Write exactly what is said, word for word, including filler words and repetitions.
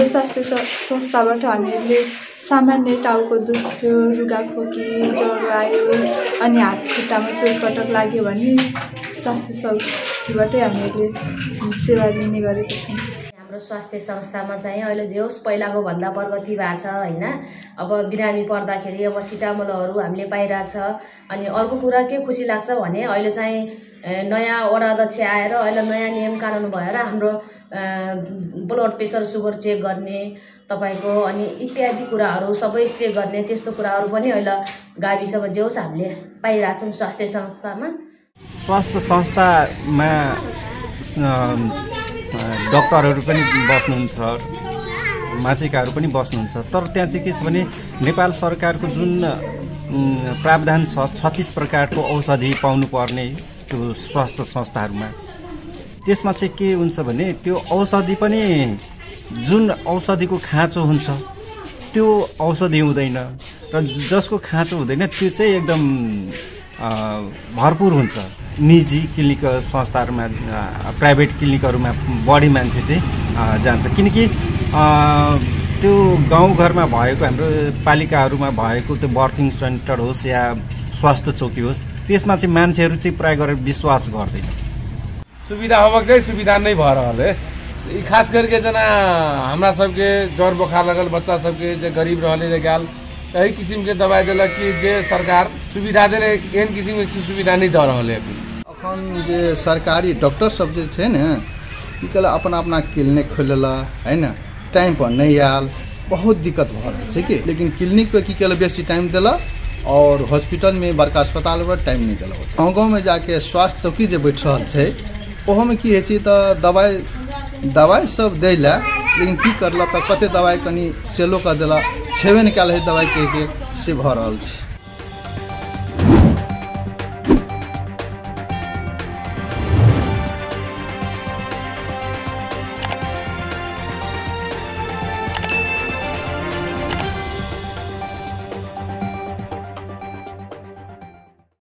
हाम्रो स्वास्थ्य संस्थाबाट हामीहरूले सामान्य टाउको दुख्यो, रुगाखोकी, ज्वरो आयो अनि हात खुट्टामा चोटपटक लाग्यो भने स्वास्थ्य संस्थाबाटै हामीहरूले सेवा लिने गरेका छौँ। हाम्रो स्वास्थ्य संस्थामा चाहिँ अहिले जे होस् पहिलाको भन्दा प्रगति भएको छ हैन। अब बिरामी पर्दाखेरि अब सिटामोलहरू हामीले पाइरहेछ। अनि अर्को कुरा के खुसी लाग्छ भने अहिले चाहिँ नयाँ वडा अध्यक्ष आएर अहिले नयाँ नियम कानुन भएर हाम्रो ब्लड प्रेसर सुगर चेक गर्ने तपाईको अनि इत्यादि कुराहरू सबै चेक गर्ने त्यस्तो कुराहरू पनि अहिले गाविसमा जे होस् हामीले पाइरहेछौँ स्वास्थ्य संस्थामा। स्वास्थ्य संस्थामा डाक्टरहरू पनि बस्नुहुन्छ, मासिकहरू पनि बस्नुहुन्छ। तर त्यहाँ चाहिँ के छ भने नेपाल सरकारको जुन प्रावधान छ छत्तीस प्रकारको औषधि पाउनुपर्ने त्यो स्वास्थ्य संस्थाहरूमा, त्यसमा चाहिँ के हुन्छ भने त्यो औषधि पनि जुन औषधिको खाँचो हुन्छ त्यो औषधि हुँदैन र जसको खाँचो हुँदैन त्यो चाहिँ एकदम भरपुर हुन्छ। निजी क्लिनिक संस्थाहरूमा, प्राइभेट क्लिनिकहरूमा बढी मान्छे चाहिँ जान्छ, किनकि त्यो गाउँघरमा भएको हाम्रो पालिकाहरूमा भएको त्यो बर्थिङ सेन्टर होस् या स्वास्थ्य चौकी होस् त्यसमा चाहिँ मान्छेहरू चाहिँ प्राय गरेर विश्वास गर्दैन। सुविधा होबक चाहिँ सुविधा नहीं भर रहा है। खास करके जना हमरा सबके ज्वर बुखार लगल बच्चा सबके जो गरीब रहले गाल यही किस्म के दवाई दिलक कि जे सरकार सुविधा देले एहन किस्म के सुविधा नहीं दे रहले। अखन जे सरकारी डॉक्टर सब जे छै ने ई कल अपना अपना क्लिनिक खोलला है ना, टाइम पर नहीं आयल, बहुत दिक्कत भ रहल छै कि। लेकिन क्लिनिक पे की कल बेसी टाइम देला और हॉस्पिटल में बड़का अस्पताल पर टाइम नहीं देला। गाँव गाँव में जाके स्वास्थ्य चौकी जे बैठ रहल छै ओहो में की है छै त दवाई दवाई सब देला, लेकिन की करला त कते दवाई कनी सेलो कर देला, छेबे नहीं कल है दवाई के से भ रहल छै।